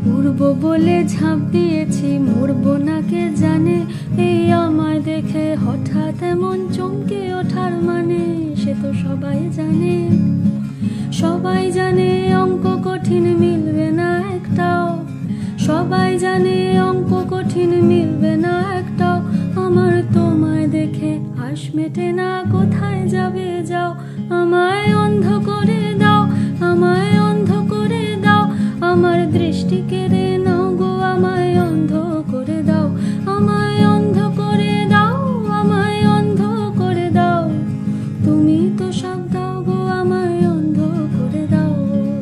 উড়বো বলে ঝাঁপ দিয়েছি, মরবো না কে জানে। এই আমায় দেখে হঠাৎ এমন চমকে ওঠার মানে, সে তো সবাই জানে। সবাই জানে অঙ্ক কঠিন, মিলবে না একটাও। সবাই জানে অঙ্ক কঠিন, মিলবে না একটাও। আমার তোমায় দেখে আশ মেটে না, কোথায় যাবে যাও। আমায় অন্ধ করে দাও, আমায় অন্ধ করে দাও। আমার দৃষ্টি কেড়ে নাও গো, আমায় অন্ধ করে দাও। আমায় অন্ধ করে দাও, আমায় অন্ধ করে দাও। তুমি তো সব দাও গো, আমায় অন্ধ করে দাও।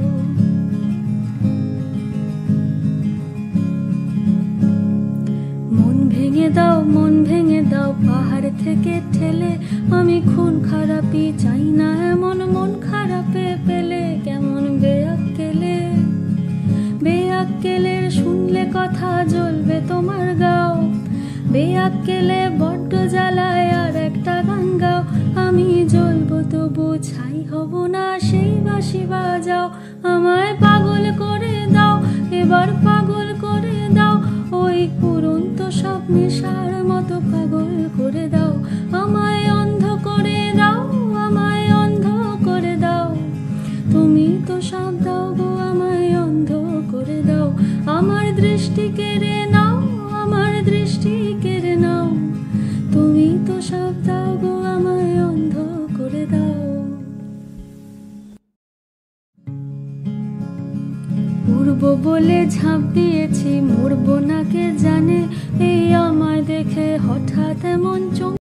মন ভেঙে দাও, মন ভেঙে দাও, পাহাড় থেকে ঠেলে। আমি খুন খারাপি চাই না এমন, মন খারাপে পেলে কেমন বেয়াক্কেলে। বেয়াক্কেলের শুনলে কথা জ্বলবে তোমার গাও। বেয়াক্কেলে বড্ড জ্বালায়, আর একটা গান গাও। আমি জ্বলবো তবু ছাই হব না, সেই বাঁশি বাজাও। আমায় পাগল করে দাও, এবার পাগল করে দাও। ওই উড়ন্ত সব নেশার মতো পাগল করে দাও। আমায় অন্ধ করে দাও, আমায় অন্ধ করে দাও। তুমি তো সব দাও গো, আমায় অন্ধ করে দাও। আমার দৃষ্টি কেড়ে নাও, আমার দৃষ্টি কেড়ে নাও। তুমি তো সব দাও গো, আমায় অন্ধ করে দাও। উড়বো বলে ঝাঁপ দিয়েছি, মরবো না কে জানে। এই আমায় দেখে হঠাৎ এমন